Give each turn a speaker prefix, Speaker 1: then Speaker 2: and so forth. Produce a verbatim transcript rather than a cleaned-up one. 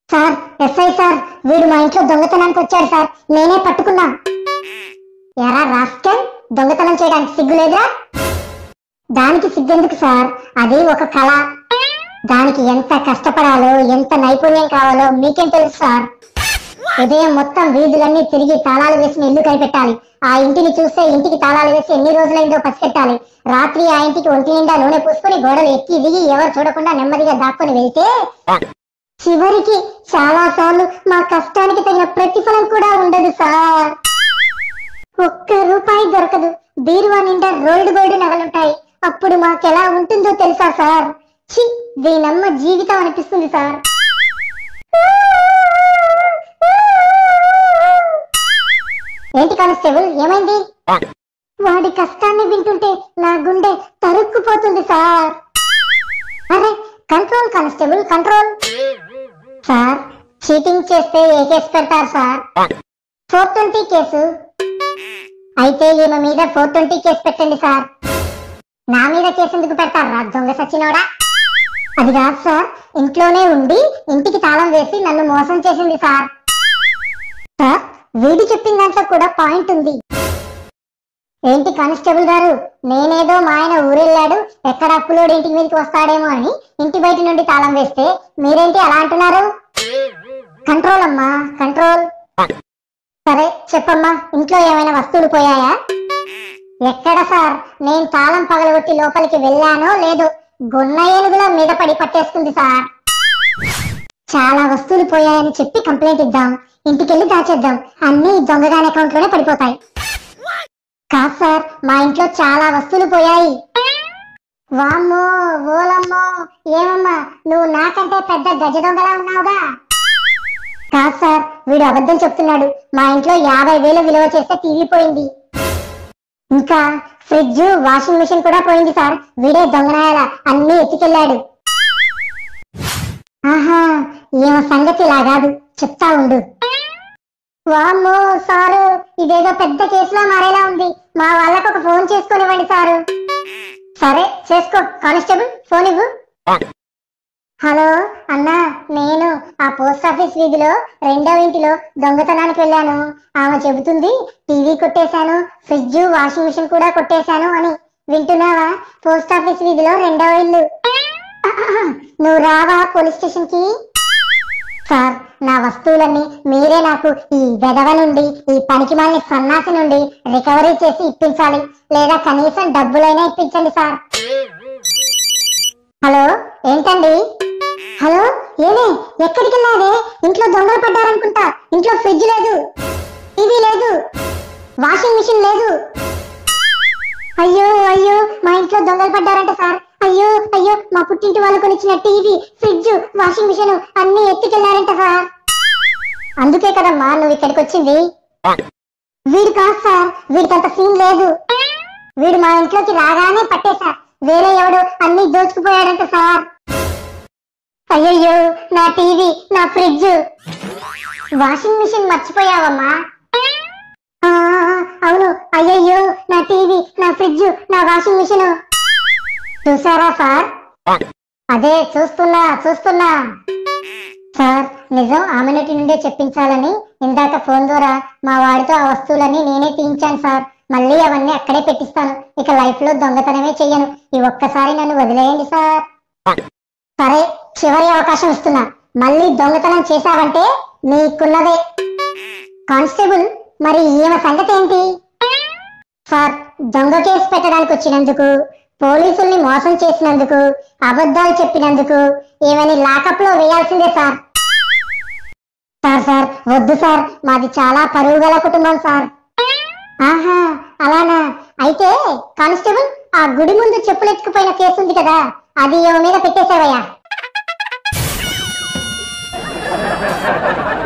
Speaker 1: Sir SI sir, వీడు మా ఇంట్లో దొంగతనానికి వచ్చాడు సార్, నేనే పట్టుకున్నా. ఎరా రాస్కెల్, దొంగతనం చేయడానికి సిగ్గులేదురా? దానికి సిగ్గెందుకు సార్, అది ఒక కళ. దానికి ఎంత కష్టపడాలో ఎంత నైపుణ్యం కావాలో మీకేం తెలుసు సార్. ఉదయం మొత్తం వీధులన్నీ తిరిగి తాళాలు వేసిన ఇల్లు కనిపెట్టాలి. ఆ ఇంటిని చూస్తే ఇంటికి తాళాలు వేసి ఎన్ని రోజులైందో పసిపెట్టాలి. రాత్రి ఆ ఇంటికి ఒంటి నిండా నూనె పూసుకొని గోడలు ఎక్కి దిగి ఎవరు చూడకుండా నెమ్మదిగా దాక్కుని వెళ్తే చివరికి చాలా సార్లు మా కష్టానికి తగిన ప్రతిఫలం కూడా ఉండదు సార్. ఒక్క రూపాయి దొరకదు, బీరువా నిండా రోల్డ్ గోల్డ్ నగలుంటాయి. అప్పుడు మాకెలా ఉంటుందో తెలుసా సార్? ఛీ, దీనమ్మ జీవితం అనిపిస్తుంది సార్. ఏంటి కానిస్టేబుల్, ఏమైంది? వాడి కష్టాన్ని వింటుంటే నా గుండె తరుక్కుపోతుంది సార్. అరే control constable, control. Sir, cheating చేస్తే ఏ కేసు పెడతారు సార్? Four twenty case. అయితే ఈమె మీద ఫోర్ ట్వంటీ కేసు పెట్టండి సార్. నా మీద కేసు ఎందుకు పెడతారా దొంగ సచ్చినోడా? అది కాదు సార్, ఇంట్లోనే ఉండి ఇంటికి తాళం వేసి నన్ను మోసం చేసింది సార్. సార్, వీడి చెప్పిన దాంట్లో కూడా పాయింట్ ఉంది. ఏంటి కానిస్టేబుల్ గారు, నేనేదో మా ఆయన ఊరెళ్ళాడు, ఎక్కడ అప్పులోడు ఇంటికి మీదకి వస్తాడేమో అని ఇంటి బయట నుండి తాళం వేస్తే మీరేంటి అలా అంటున్నారు? కంట్రోల్ అమ్మా, కంట్రోల్. సరే చెప్పమ్మా, ఇంట్లో ఏమైనా వస్తువులు పోయాయా? ఎక్కడ సార్, నేను తాళం పగలగొట్టి లోపలికి వెళ్ళానో లేదో గొన్న ఏనుగుల మీద పడి పట్టేసుకుంది సార్. చాలా వస్తువులు పోయాయని చెప్పి కంప్లైంట్ ఇద్దాం, ఇంటికెళ్ళి దాచేద్దాం, అన్ని దొంగగాని అకౌంట్ లోనే పడిపోతాయి. కాదు సార్, మా ఇంట్లో చాలా వస్తువులు పోయాయి. వామ్మో ఓలమ్మో, ఏమమ్మా నువ్వు నాకంటే పెద్ద గజ దొంగలా ఉన్నావుగా. కాదు సార్, వీడు అబద్ధం చెప్తున్నాడు. మా ఇంట్లో యాభై వేలు విలువ చేస్తే టీవీ పోయింది, ఇంకా ఫ్రిడ్జ్ వాషింగ్ మిషన్ కూడా పోయింది సార్. వీడే దొంగనాయాల అన్ని ఎత్తుకెళ్ళాడు. ఆహా, ఏమో సంగతి ఇలా కాదు, చెప్తా ఉండు. వామ్మో సారు, ఇదేదో పెద్ద కేసులా మారేలా ఉంది. మా వాళ్ళకు ఒక ఫోన్ చేసుకునివ్వండి సారు. సరే చేసుకో కానిస్టేబుల్, ఫోన్ ఇవ్వు. హలో అన్నా, నేను ఆ పోస్ట్ ఆఫీస్ వీధిలో రెండో ఇంటిలో దొంగతనానికి వెళ్ళాను. ఆమె చెబుతుంది టీవీ కొట్టేశాను, ఫ్రిడ్జ్ వాషింగ్ మిషన్ కూడా కొట్టేశాను అని. వింటున్నావా? పోస్ట్ ఆఫీస్ వీధిలో రెండవ ఇల్లు. నువ్వు రావా పోలీస్ స్టేషన్ కి? సార్, నా వస్తువులన్నీ మీరే నాకు ఈ వెధవ నుండి, ఈ పనికిమాలిన సన్నాసి నుండి రికవరీ చేసి ఇప్పించాలి, లేదా కనీసం డబ్బులైనా ఇప్పించండి సార్. హలో ఏంటండి? హలో ఏమే, ఎక్కడికి వెళ్ళారే? ఇంట్లో దొంగలు పడ్డారనుకుంటా. ఇంట్లో ఫ్రిడ్జ్ లేదు, టీవీ లేదు, వాషింగ్ మిషన్ లేదు. అయ్యో అయ్యో, మా ఇంట్లో దొంగలు పడ్డారంట సార్. అయ్యో అయ్యో, మా పుట్టింటి వాళ్ళు కొనిచ్చిన టీవీ, ఫ్రిడ్జ్, వాషింగ్ మిషన్ అన్ని ఎత్తుకెళ్లారంట సార్. అందుకే కదమ్మా నువ్వు ఇక్కడికి వచ్చింది. వీడు కాదు సార్, వీడికంత సీన్ లేదు. వీడు మా ఇంట్లోకి రాగానే పట్టేశా, వేరే ఎవడు అన్ని దోచుకుపోయాడంట సార్. అయ్యయ్యో, నా టీవీ, నా ఫ్రిడ్జ్, వాషింగ్ మిషన్ మర్చిపోయావమ్మా. అవును, అయ్యయ్యో, నా టీవీ, నా ఫ్రిడ్జ్, నా వాషింగ్ మిషన్. చూసారా సార్? అదే చూస్తున్నా చూస్తున్నా సార్. నిజం ఆమె నటి నుండే చెప్పించాలని ఇందాక ఫోన్ ద్వారా మా వాడితో ఆ వస్తువులన్నీ నేనే తీయించాను సార్. మళ్ళీ అవన్నీ అక్కడే పెట్టిస్తాను. ఇక లైఫ్ లో దొంగతనమే చెయ్యను. ఈ ఒక్కసారి నన్ను వదిలేయండి సార్. సరే, చివరి అవకాశం ఇస్తున్నా. మళ్ళీ దొంగతనం చేశావంటే నీకున్నదే. కానిస్టేబుల్, మరి ఈమె సంగతి ఏంటి? సార్, దొంగ కేసు పెట్టడానికి వచ్చినందుకు, పోలీసుల్ని మోసం చేసినందుకు, అబద్ధాలు చెప్పినందుకు ఏమని లాకప్ లో వేయాల్సిందే సార్. సార్ సార్ వద్దు సార్, మాది చాలా పరువు గల కుటుంబం సార్. ఆహా అలానా? అయితే కానిస్టేబుల్, ఆ గుడి ముందు చెప్పులు ఎత్తుకుపోయిన కేసు ఉంది కదా, అది ఏమో మీద పెట్టేశావయ్యా.